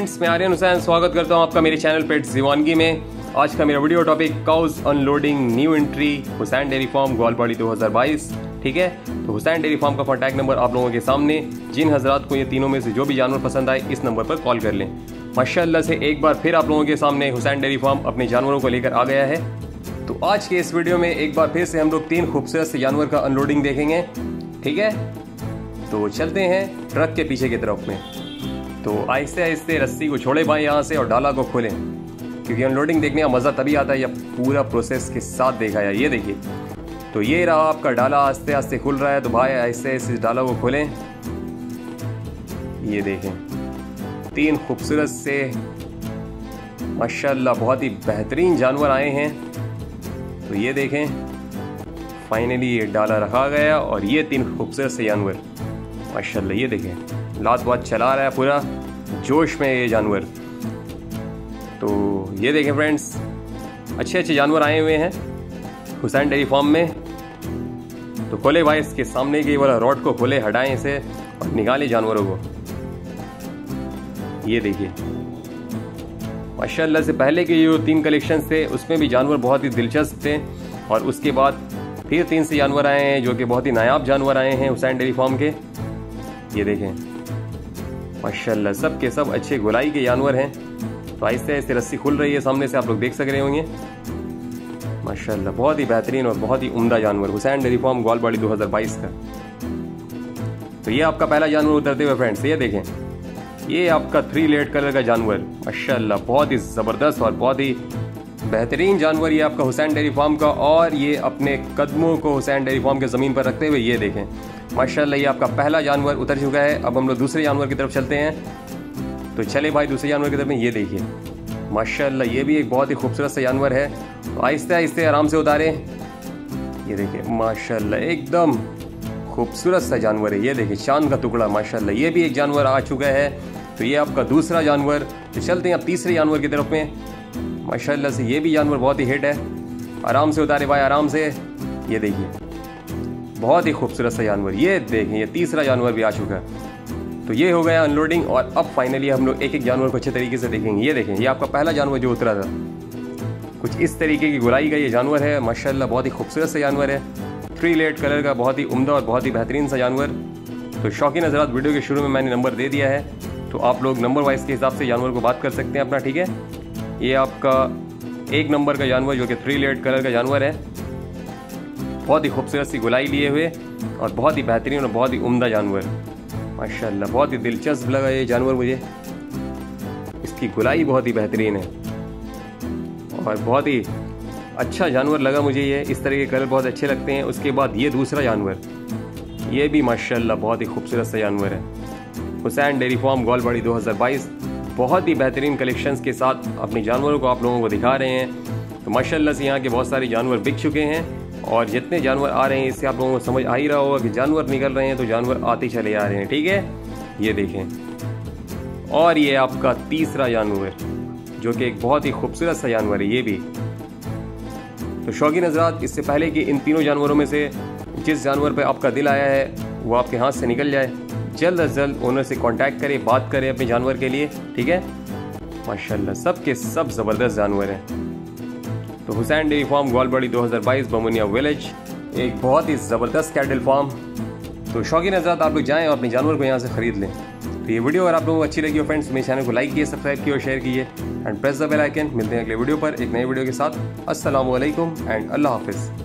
Friends, मैं आर्यन हुसैन स्वागत करता हूं आपका मेरे चैनल पेट्स दीवानगी में। आज का मेरा video topic cows unloading new entry Hussain dairy farm Gwalpadi 2022। ठीक है, तो हुसैन डेयरी फार्म का कॉन्टैक्ट नंबर आप लोगों के सामने। जिन हजरात को ये तीनों में से जो भी जानवर पसंद आए इस नंबर पर कॉल कर लें। माशाल्लाह से एक बार फिर आप लोगों के सामने हुसैन डेयरी फार्म अपने जानवरों को लेकर आ गया है। तो आज के इस वीडियो में एक बार फिर से हम लोग 3 खूबसूरत से जानवर का अनलोडिंग देखेंगे। ठीक है, तो चलते हैं ट्रक के पीछे की तरफ में। तो आहिस्ते आहिस्ते रस्सी को छोड़े भाई यहाँ से और डाला को खोलें, क्योंकि अनलोडिंग देखने का मज़ा तभी आता है जब पूरा प्रोसेस के साथ देखा जाए। ये देखिए, तो ये रहा आपका डाला आस्ते आस्ते खुल रहा है। तो भाई आहिस्ते आहिस्ते डाला को खोलें। ये देखें 3 खूबसूरत से माशाल्लाह बहुत ही बेहतरीन जानवर आए हैं। तो ये देखें फाइनली ये डाला रखा गया और ये 3 खूबसूरत से जानवर माशाल्लाह। ये देखें लात वात चला रहा है, पूरा जोश में ये जानवर। तो ये देखें फ्रेंड्स, अच्छे अच्छे जानवर आए हुए हैं हुसैन डेयरी फार्म में। तो खोले भाई इसके सामने की वाला रॉड को खोले, हटाएं इसे और निकालें जानवरों को। ये देखिए माशाल्लाह से पहले के जो 3 कलेक्शन थे उसमें भी जानवर बहुत ही दिलचस्प थे, और उसके बाद फिर 3 से जानवर आए हैं जो कि बहुत ही नायाब जानवर आए हैं हुसैन डेयरी फार्म के। ये देखें माशाल्लाह सब के सब अच्छे गुलाई के जानवर हैं। तो आहिस्ते आहिस्ते रस्सी खुल रही है, सामने से आप लोग देख सक रहे होंगे। माशाल्लाह बहुत ही बेहतरीन और बहुत ही उम्दा जानवर हुसैन डेयरी फार्म ग्वालपाड़ी 2022 का। तो ये आपका पहला जानवर उतरते हुए फ्रेंड्स, ये देखें ये आपका 3 लेड कलर का जानवर माशाल्लाह बहुत ही ज़बरदस्त और बहुत ही बेहतरीन जानवर ये आपका हुसैन डेयरी फार्म का। और ये अपने कदमों को हुसैन डेयरी फार्म के ज़मीन पर रखते हुए ये देखें माशाल्लाह ये आपका पहला जानवर उतर चुका है। अब हम लोग दूसरे जानवर की तरफ चलते हैं। तो चले भाई दूसरे जानवर की तरफ में। ये देखिए माशाल्लाह ये भी एक बहुत ही खूबसूरत सा जानवर है। तो आहिस्ते आहिस्ते आराम से उतारें। ये देखिए माशाल्लाह एकदम खूबसूरत सा जानवर है। ये देखिए चांद का टुकड़ा माशाल्लाह, ये भी एक जानवर आ चुका है। तो ये आपका दूसरा जानवर। तो चलते हैं अब तीसरे जानवर की तरफ में। माशाल्लाह से ये भी जानवर बहुत ही हिट है। आराम से उतारे भाई, आराम से। ये देखिए बहुत ही खूबसूरत सा जानवर। ये देखें ये तीसरा जानवर भी आ चुका है। तो ये हो गया अनलोडिंग, और अब फाइनली हम लोग एक एक जानवर को अच्छे तरीके से देखेंगे। ये देखें ये आपका पहला जानवर जो उतरा था, कुछ इस तरीके की गुलाई का ये जानवर है माशाल्लाह। बहुत ही खूबसूरत सा जानवर है, 3 लेड कलर का, बहुत ही उम्दा और बहुत ही बेहतरीन सा जानवर। तो शौकीन हज़रात, वीडियो के शुरू में मैंने नंबर दे दिया है, तो आप लोग नंबर वाइज के हिसाब से जानवर को बात कर सकते हैं अपना। ठीक है, ये आपका 1 नंबर का जानवर जो कि 3 लेड कलर का जानवर है, बहुत ही खूबसूरत सी गुलाई लिए हुए और बहुत ही बेहतरीन और बहुत ही उम्दा जानवर माशाल्लाह। बहुत ही दिलचस्प लगा ये जानवर मुझे, इसकी गुलाई बहुत ही बेहतरीन है और बहुत ही अच्छा जानवर लगा मुझे ये। इस तरह के कलर बहुत अच्छे लगते हैं। उसके बाद ये दूसरा जानवर, ये भी माशाल्लाह बहुत ही खूबसूरत सा जानवर है हुसैन डेयरी फार्म ग्वालपाड़ी 2022। बहुत ही बेहतरीन कलेक्शंस के साथ अपने जानवरों को आप लोगों को दिखा रहे हैं। तो माशाल्लाह से यहाँ के बहुत सारे जानवर बिक चुके हैं, और जितने जानवर आ रहे हैं इससे आप लोगों को समझ आ ही रहा होगा कि जानवर निकल रहे हैं तो जानवर आते चले आ रहे हैं। ठीक है, ये देखें। और ये आपका तीसरा जानवर जो कि एक बहुत ही खूबसूरत सा जानवर है ये भी। तो शौकीन हज़रात, इससे पहले कि इन तीनों जानवरों में से जिस जानवर पे आपका दिल आया है वो आपके हाथ से निकल जाए, जल्द अज जल्द ओनर से कांटेक्ट करें, बात करें अपने जानवर के लिए। ठीक है, माशाल्लाह सब के सब ज़बरदस्त जानवर हैं। तो Hussain dairy farm Gwalpadi 2022 Bamunia village, एक बहुत ही ज़बरदस्त कैटल फार्म। तो शौकीन हज़रात, आप लोग जाएं और अपने जानवर को यहाँ से ख़रीद लें। तो ये वीडियो अगर आप लोगों को अच्छी लगी हो फ्रेंड्स, मेरे चैनल को लाइक कीजिए, सब्सक्राइब कीजिए और शेयर कीजिए and press the bell icon. मिलते हैं अगले वीडियो पर एक नए वीडियो के साथ। अस्सलामु अलैकुम एंड अल्लाह हाफिज़।